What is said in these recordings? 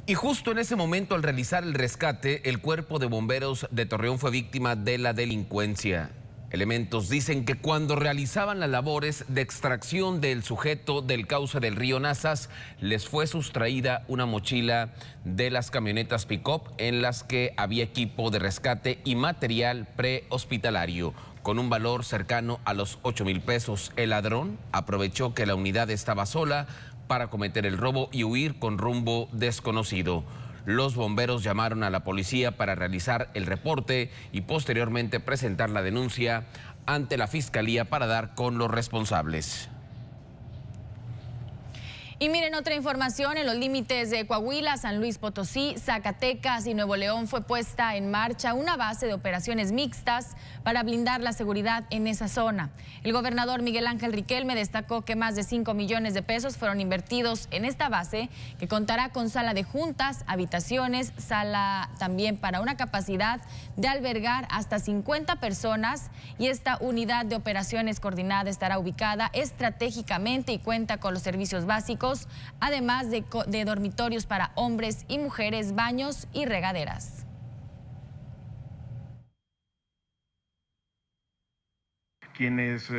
Y justo en ese momento, al realizar el rescate, el cuerpo de bomberos de Torreón fue víctima de la delincuencia. Elementos dicen que cuando realizaban las labores de extracción del sujeto del cauce del río Nazas, les fue sustraída una mochila de las camionetas pick-up en las que había equipo de rescate y material prehospitalario, con un valor cercano a los 8,000 pesos. El ladrón aprovechó que la unidad estaba sola para cometer el robo y huir con rumbo desconocido. Los bomberos llamaron a la policía para realizar el reporte y posteriormente presentar la denuncia ante la Fiscalía para dar con los responsables. Y miren, otra información: en los límites de Coahuila, San Luis Potosí, Zacatecas y Nuevo León fue puesta en marcha una base de operaciones mixtas para blindar la seguridad en esa zona. El gobernador Miguel Ángel Riquelme destacó que más de 5 millones de pesos fueron invertidos en esta base, que contará con sala de juntas, habitaciones, sala también para una capacidad de albergar hasta 50 personas, y esta unidad de operaciones coordinada estará ubicada estratégicamente y cuenta con los servicios básicos, además de dormitorios para hombres y mujeres, baños y regaderas. Quienes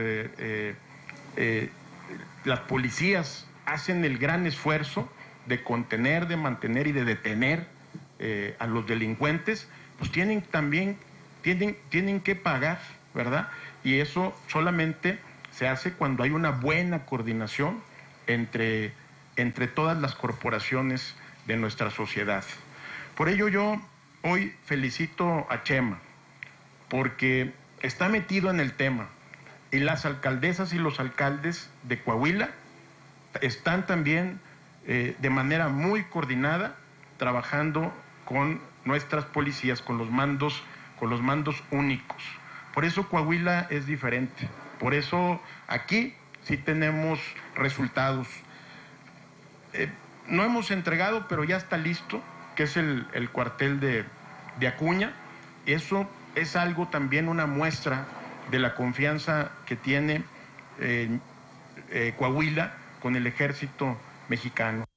las policías hacen el gran esfuerzo de contener, de mantener y de detener a los delincuentes, pues tienen que pagar, ¿verdad? Y eso solamente se hace cuando hay una buena coordinación entre todas las corporaciones de nuestra sociedad. Por ello yo hoy felicito a Chema, porque está metido en el tema, y las alcaldesas y los alcaldes de Coahuila están también de manera muy coordinada trabajando con nuestras policías, con los mandos únicos. Por eso Coahuila es diferente, por eso aquí sí tenemos resultados. No hemos entregado, pero ya está listo, que es el cuartel de Acuña. Eso es algo también, una muestra de la confianza que tiene Coahuila con el ejército mexicano.